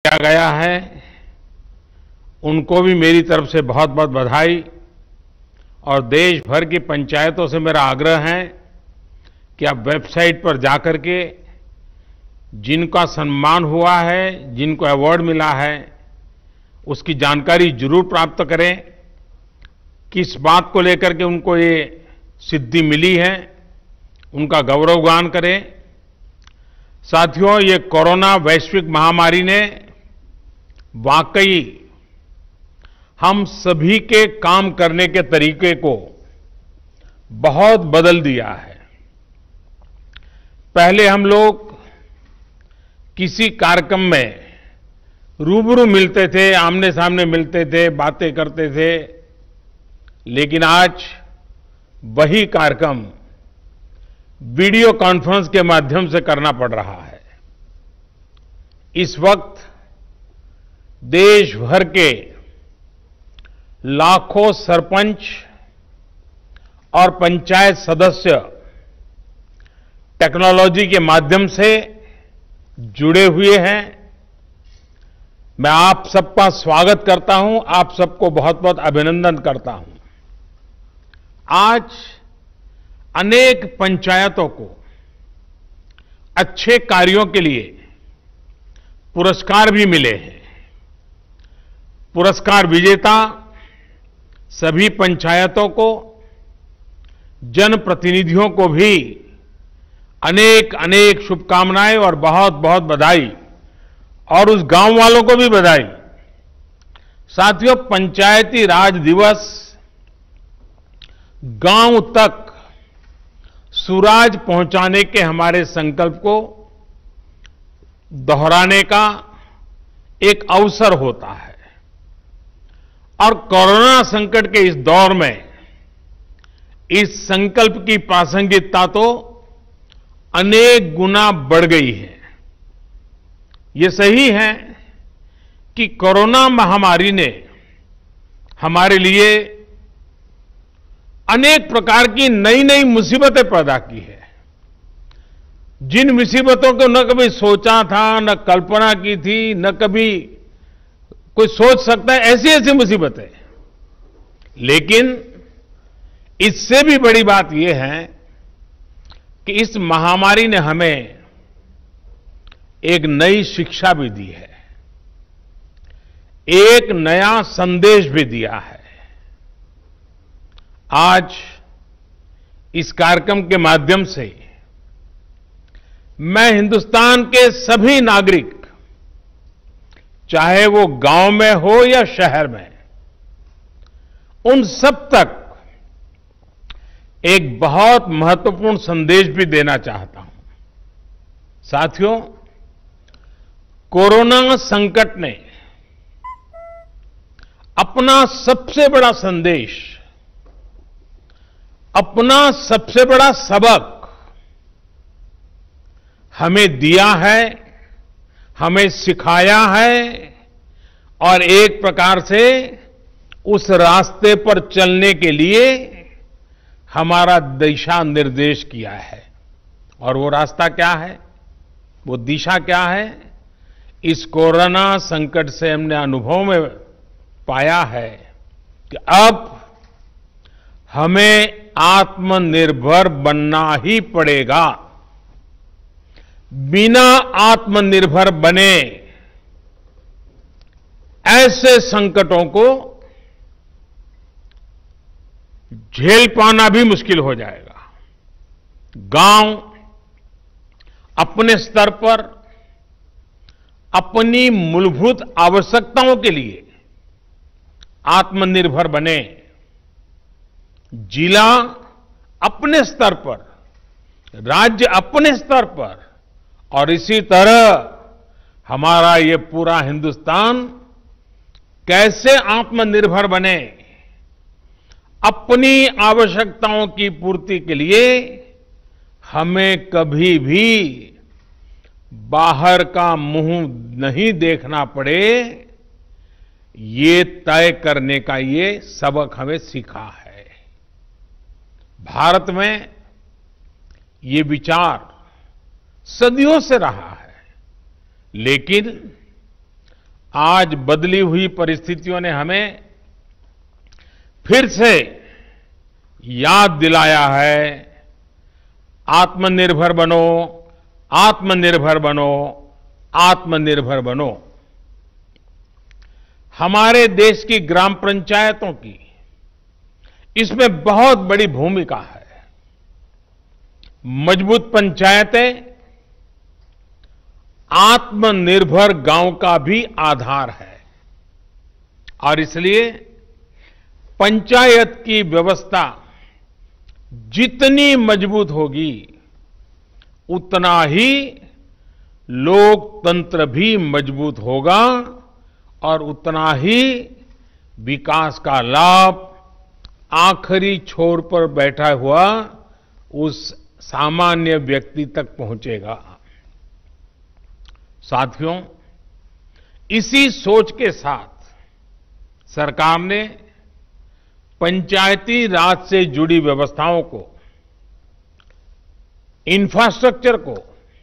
किया गया है, उनको भी मेरी तरफ से बहुत बहुत बधाई। और देश भर की पंचायतों से मेरा आग्रह है कि आप वेबसाइट पर जाकर के जिनका सम्मान हुआ है, जिनको अवार्ड मिला है, उसकी जानकारी जरूर प्राप्त करें। किस बात को लेकर के उनको ये सिद्धि मिली है, उनका गौरवगान करें। साथियों, ये कोरोना वैश्विक महामारी ने वाकई हम सभी के काम करने के तरीके को बहुत बदल दिया है। पहले हम लोग किसी कार्यक्रम में रूबरू मिलते थे, आमने सामने मिलते थे, बातें करते थे, लेकिन आज वही कार्यक्रम वीडियो कॉन्फ्रेंस के माध्यम से करना पड़ रहा है। इस वक्त देश भर के लाखों सरपंच और पंचायत सदस्य टेक्नोलॉजी के माध्यम से जुड़े हुए हैं। मैं आप सबका स्वागत करता हूं, आप सबको बहुत बहुत अभिनंदन करता हूं। आज अनेक पंचायतों को अच्छे कार्यों के लिए पुरस्कार भी मिले हैं। पुरस्कार विजेता सभी पंचायतों को, जनप्रतिनिधियों को भी अनेक अनेक शुभकामनाएं और बहुत बहुत बधाई, और उस गांव वालों को भी बधाई। साथियों, पंचायती राज दिवस गांव तक सुराज पहुंचाने के हमारे संकल्प को दोहराने का एक अवसर होता है। और कोरोना संकट के इस दौर में इस संकल्प की प्रासंगिकता तो अनेक गुना बढ़ गई है। ये सही है कि कोरोना महामारी ने हमारे लिए अनेक प्रकार की नई नई मुसीबतें पैदा की है। जिन मुसीबतों को न कभी सोचा था, न कल्पना की थी, न कभी कोई सोच सकता है, ऐसी ऐसी मुसीबतें। लेकिन इससे भी बड़ी बात यह है कि इस महामारी ने हमें एक नई शिक्षा भी दी है, एक नया संदेश भी दिया है। आज इस कार्यक्रम के माध्यम से मैं हिंदुस्तान के सभी नागरिक, चाहे वो गांव में हो या शहर में, उन सब तक एक बहुत महत्वपूर्ण संदेश भी देना चाहता हूं। साथियों, कोरोना संकट ने अपना सबसे बड़ा संदेश, अपना सबसे बड़ा सबक हमें दिया है, हमें सिखाया है, और एक प्रकार से उस रास्ते पर चलने के लिए हमारा दिशा निर्देश किया है। और वो रास्ता क्या है, वो दिशा क्या है? इस कोरोना संकट से हमने अनुभव में पाया है कि अब हमें आत्मनिर्भर बनना ही पड़ेगा। बिना आत्मनिर्भर बने ऐसे संकटों को झेल पाना भी मुश्किल हो जाएगा। गांव अपने स्तर पर अपनी मूलभूत आवश्यकताओं के लिए आत्मनिर्भर बने, जिला अपने स्तर पर, राज्य अपने स्तर पर, और इसी तरह हमारा ये पूरा हिंदुस्तान कैसे आत्मनिर्भर बने, अपनी आवश्यकताओं की पूर्ति के लिए हमें कभी भी बाहर का मुंह नहीं देखना पड़े, ये तय करने का ये सबक हमें सीखा है। भारत में ये विचार सदियों से रहा है, लेकिन आज बदली हुई परिस्थितियों ने हमें फिर से याद दिलाया है, आत्मनिर्भर बनो, आत्मनिर्भर बनो, आत्मनिर्भर बनो। हमारे देश की ग्राम पंचायतों की इसमें बहुत बड़ी भूमिका है। मजबूत पंचायतें आत्मनिर्भर गांव का भी आधार है और इसलिए पंचायत की व्यवस्था जितनी मजबूत होगी उतना ही लोकतंत्र भी मजबूत होगा और उतना ही विकास का लाभ आखिरी छोर पर बैठा हुआ उस सामान्य व्यक्ति तक पहुंचेगा। साथियों, इसी सोच के साथ सरकार ने पंचायती राज से जुड़ी व्यवस्थाओं को, इंफ्रास्ट्रक्चर को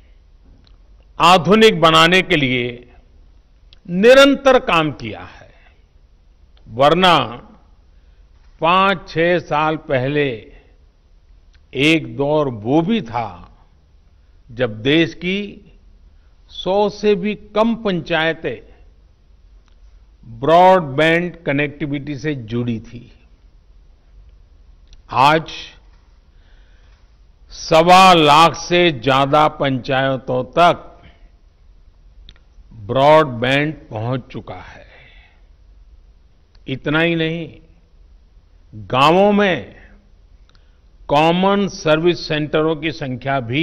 आधुनिक बनाने के लिए निरंतर काम किया है। वरना 5-6 साल पहले एक दौर वो भी था जब देश की 100 से भी कम पंचायतें ब्रॉडबैंड कनेक्टिविटी से जुड़ी थी। आज 1.25 लाख से ज्यादा पंचायतों तक ब्रॉडबैंड पहुंच चुका है। इतना ही नहीं, गांवों में कॉमन सर्विस सेंटरों की संख्या भी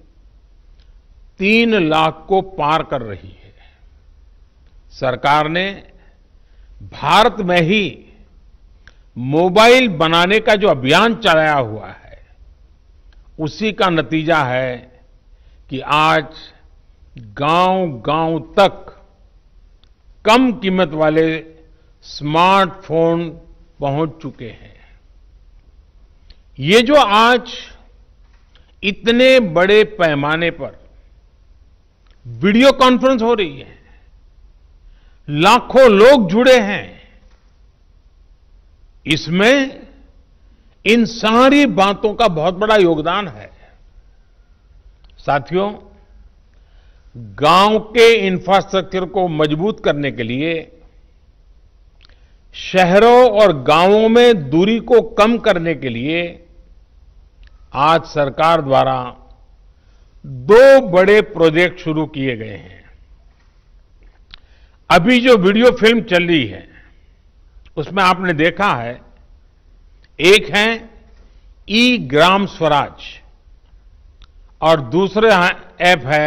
3 लाख को पार कर रही है। सरकार ने भारत में ही मोबाइल बनाने का जो अभियान चलाया हुआ है, उसी का नतीजा है कि आज गांव-गांव तक कम कीमत वाले स्मार्टफोन पहुंच चुके हैं। ये जो आज इतने बड़े पैमाने पर वीडियो कॉन्फ्रेंस हो रही है, लाखों लोग जुड़े हैं, इसमें इन सारी बातों का बहुत बड़ा योगदान है। साथियों, गांव के इंफ्रास्ट्रक्चर को मजबूत करने के लिए, शहरों और गांवों में दूरी को कम करने के लिए आज सरकार द्वारा 2 बड़े प्रोजेक्ट शुरू किए गए हैं। अभी जो वीडियो फिल्म चल रही है उसमें आपने देखा है, एक है ई ग्राम स्वराज और दूसरा ऐप है,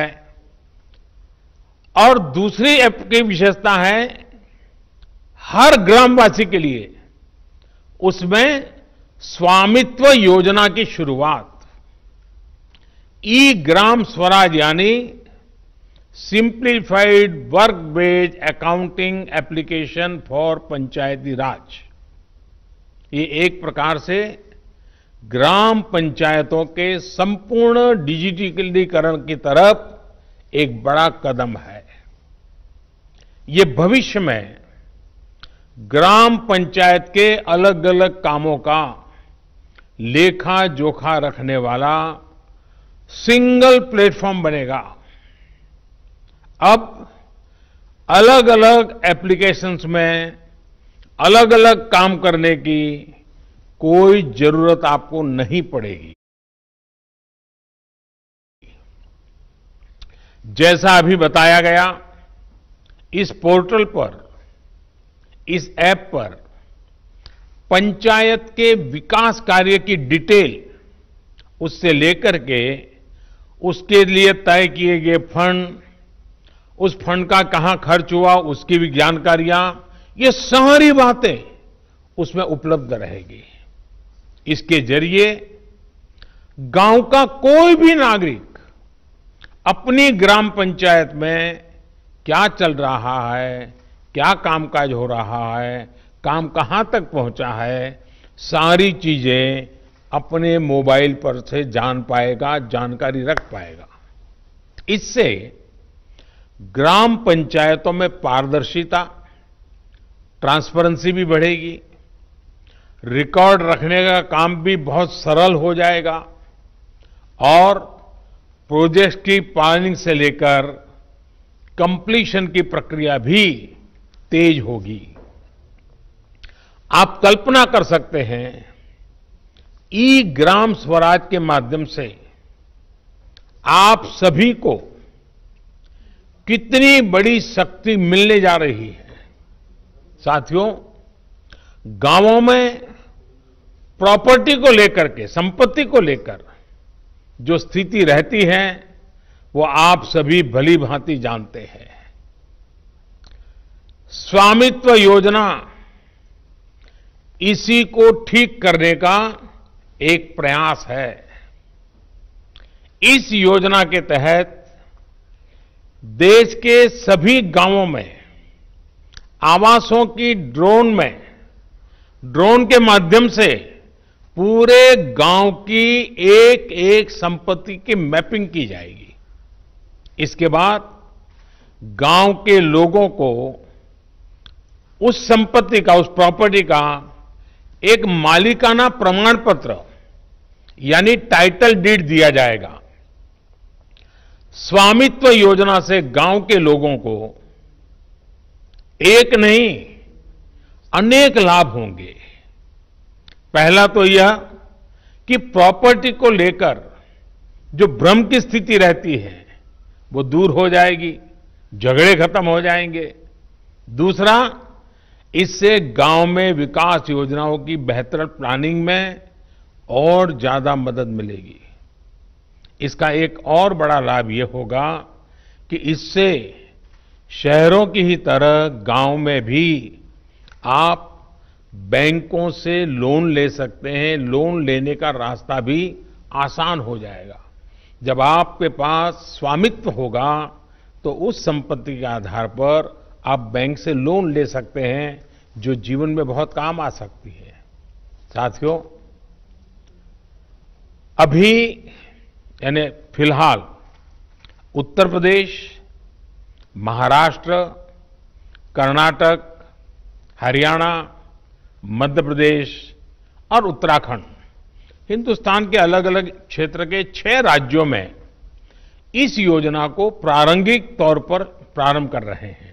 और दूसरी ऐप की विशेषता है हर ग्रामवासी के लिए उसमें स्वामित्व योजना की शुरुआत। ई ग्राम स्वराज यानी simplified work based accounting application for Panchayati Raj. ये एक प्रकार से ग्राम पंचायतों के संपूर्ण डिजिटलीकरण की तरफ एक बड़ा कदम है। ये भविष्य में ग्राम पंचायत के अलग अलग कामों का लेखा जोखा रखने वाला सिंगल प्लेटफॉर्म बनेगा। अब अलग अलग एप्लीकेशंस में अलग अलग काम करने की कोई जरूरत आपको नहीं पड़ेगी। जैसा अभी बताया गया, इस पोर्टल पर, इस ऐप पर पंचायत के विकास कार्य की डिटेल, उससे लेकर के उसके लिए तय किए गए फंड, उस फंड का कहां खर्च हुआ उसकी भी जानकारियां, ये सारी बातें उसमें उपलब्ध रहेगी। इसके जरिए गांव का कोई भी नागरिक अपनी ग्राम पंचायत में क्या चल रहा है, क्या कामकाज हो रहा है, काम कहां तक पहुंचा है, सारी चीजें अपने मोबाइल पर से जान पाएगा, जानकारी रख पाएगा। इससे ग्राम पंचायतों में पारदर्शिता, ट्रांसपेरेंसी भी बढ़ेगी, रिकॉर्ड रखने का काम भी बहुत सरल हो जाएगा और प्रोजेक्ट की प्लानिंग से लेकर कंप्लीशन की प्रक्रिया भी तेज होगी। आप कल्पना कर सकते हैं, ई ग्राम स्वराज के माध्यम से आप सभी को कितनी बड़ी शक्ति मिलने जा रही है। साथियों, गांवों में प्रॉपर्टी को लेकर के, संपत्ति को लेकर जो स्थिति रहती है वो आप सभी भली भांति जानते हैं। स्वामित्व योजना इसी को ठीक करने का एक प्रयास है। इस योजना के तहत देश के सभी गांवों में आवासों की ड्रोन के माध्यम से पूरे गांव की एक एक संपत्ति की मैपिंग की जाएगी। इसके बाद गांव के लोगों को उस संपत्ति का, उस प्रॉपर्टी का एक मालिकाना प्रमाण पत्र यानी टाइटल डीड दिया जाएगा। स्वामित्व योजना से गांव के लोगों को एक नहीं अनेक लाभ होंगे। पहला तो यह कि प्रॉपर्टी को लेकर जो भ्रम की स्थिति रहती है वो दूर हो जाएगी, झगड़े खत्म हो जाएंगे। दूसरा, इससे गांव में विकास योजनाओं की बेहतर प्लानिंग में और ज्यादा मदद मिलेगी। इसका एक और बड़ा लाभ यह होगा कि इससे शहरों की ही तरह गांव में भी आप बैंकों से लोन ले सकते हैं। लोन लेने का रास्ता भी आसान हो जाएगा। जब आपके पास स्वामित्व होगा तो उस संपत्ति के आधार पर आप बैंक से लोन ले सकते हैं, जो जीवन में बहुत काम आ सकती है। साथियों, अभी यानी फिलहाल उत्तर प्रदेश, महाराष्ट्र, कर्नाटक, हरियाणा, मध्य प्रदेश और उत्तराखंड, हिंदुस्तान के अलग अलग क्षेत्र के 6 राज्यों में इस योजना को प्रारंभिक तौर पर प्रारंभ कर रहे हैं।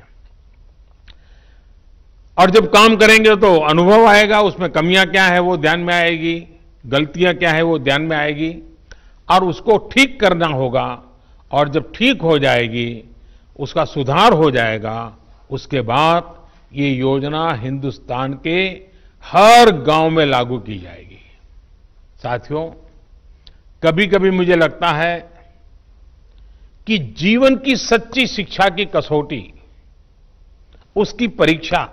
और जब काम करेंगे तो अनुभव आएगा, उसमें कमियां क्या है वो ध्यान में आएगी, गलतियां क्या है वो ध्यान में आएगी और उसको ठीक करना होगा। और जब ठीक हो जाएगी, उसका सुधार हो जाएगा, उसके बाद ये योजना हिंदुस्तान के हर गांव में लागू की जाएगी। साथियों, कभी कभी मुझे लगता है कि जीवन की सच्ची शिक्षा की कसौटी, उसकी परीक्षा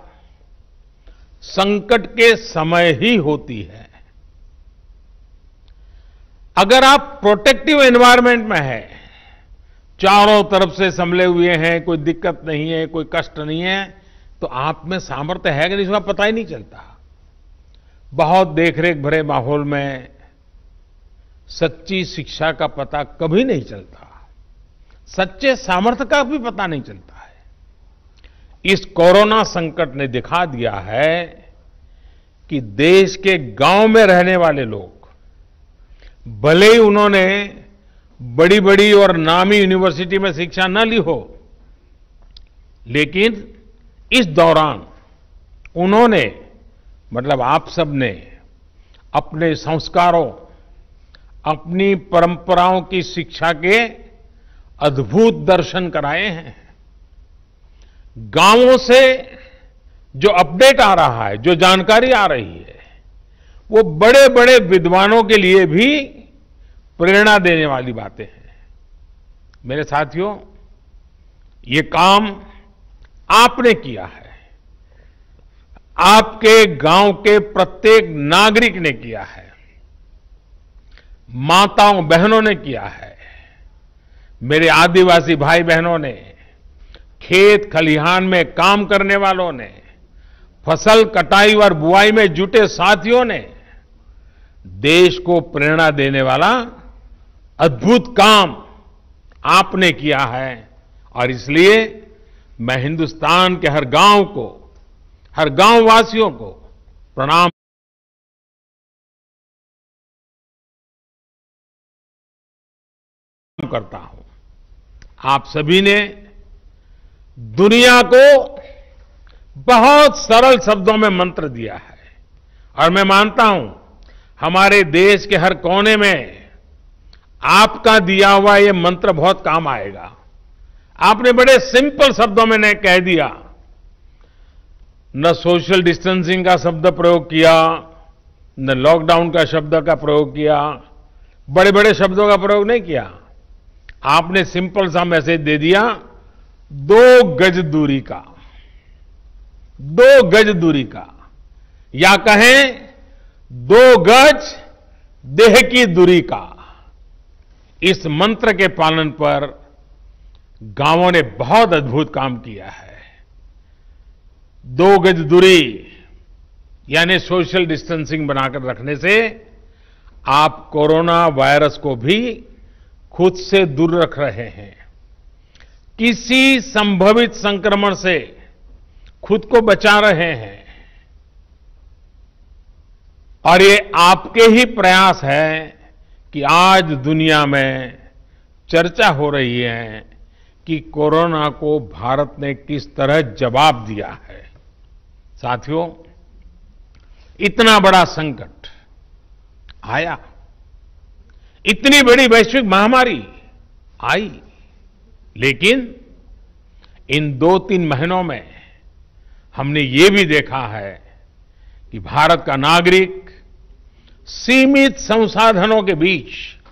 संकट के समय ही होती है। अगर आप प्रोटेक्टिव एनवायरनमेंट में हैं, चारों तरफ से संभले हुए हैं, कोई दिक्कत नहीं है, कोई कष्ट नहीं है, तो आप में सामर्थ्य है कि नहीं इसका पता ही नहीं चलता। बहुत देखरेख भरे माहौल में सच्ची शिक्षा का पता कभी नहीं चलता, सच्चे सामर्थ्य का भी पता नहीं चलता है। इस कोरोना संकट ने दिखा दिया है कि देश के गांव में रहने वाले लोग, भले ही उन्होंने बड़ी बड़ी और नामी यूनिवर्सिटी में शिक्षा न ली हो, लेकिन इस दौरान उन्होंने, मतलब आप सबने अपने संस्कारों, अपनी परंपराओं की शिक्षा के अद्भुत दर्शन कराए हैं। गांवों से जो अपडेट आ रहा है, जो जानकारी आ रही है, वो बड़े बड़े विद्वानों के लिए भी प्रेरणा देने वाली बातें हैं। मेरे साथियों, ये काम आपने किया है, आपके गांव के प्रत्येक नागरिक ने किया है, माताओं बहनों ने किया है, मेरे आदिवासी भाई बहनों ने, खेत खलिहान में काम करने वालों ने, फसल कटाई और बुआई में जुटे साथियों ने देश को प्रेरणा देने वाला अद्भुत काम आपने किया है और इसलिए मैं हिंदुस्तान के हर गांव को, हर गांव वासियों को प्रणाम करता हूं। आप सभी ने दुनिया को बहुत सरल शब्दों में मंत्र दिया है और मैं मानता हूं हमारे देश के हर कोने में आपका दिया हुआ ये मंत्र बहुत काम आएगा। आपने बड़े सिंपल शब्दों में ने कह दिया, न सोशल डिस्टेंसिंग का शब्द प्रयोग किया, न लॉकडाउन का शब्द का प्रयोग किया, बड़े बड़े शब्दों का प्रयोग नहीं किया। आपने सिंपल सा मैसेज दे दिया, 2 गज दूरी का, 2 गज दूरी का, या कहें 2 गज देह की दूरी का। इस मंत्र के पालन पर गांवों ने बहुत अद्भुत काम किया है। 2 गज दूरी यानी सोशल डिस्टेंसिंग बनाकर रखने से आप कोरोना वायरस को भी खुद से दूर रख रहे हैं, किसी संभावित संक्रमण से खुद को बचा रहे हैं। और ये आपके ही प्रयास है कि आज दुनिया में चर्चा हो रही है कि कोरोना को भारत ने किस तरह जवाब दिया है। साथियों, इतना बड़ा संकट आया, इतनी बड़ी वैश्विक महामारी आई, लेकिन इन 2-3 महीनों में हमने ये भी देखा है कि भारत का नागरिक सीमित संसाधनों के बीच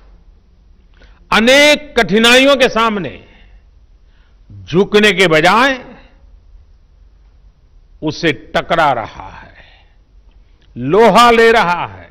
अनेक कठिनाइयों के सामने झुकने के बजाय उससे टकरा रहा है, लोहा ले रहा है।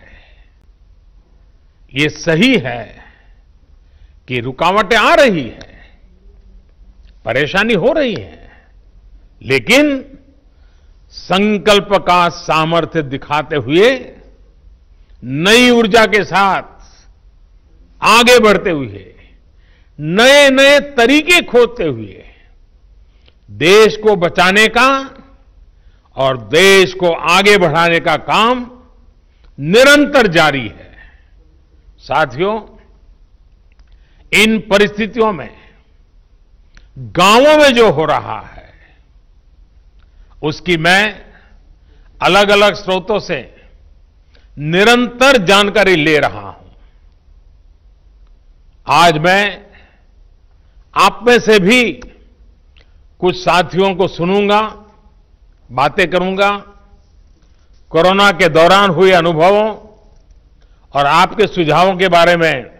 ये सही है कि रुकावटें आ रही हैं, परेशानी हो रही है, लेकिन संकल्प का सामर्थ्य दिखाते हुए नई ऊर्जा के साथ आगे बढ़ते हुए, नए नए तरीके खोजते हुए देश को बचाने का और देश को आगे बढ़ाने का काम निरंतर जारी है। साथियों, इन परिस्थितियों में गांवों में जो हो रहा है उसकी मैं अलग अलग स्रोतों से निरंतर जानकारी ले रहा हूं। आज मैं आप में से भी कुछ साथियों को सुनूंगा, बातें करूंगा, कोरोना के दौरान हुए अनुभवों और आपके सुझावों के बारे में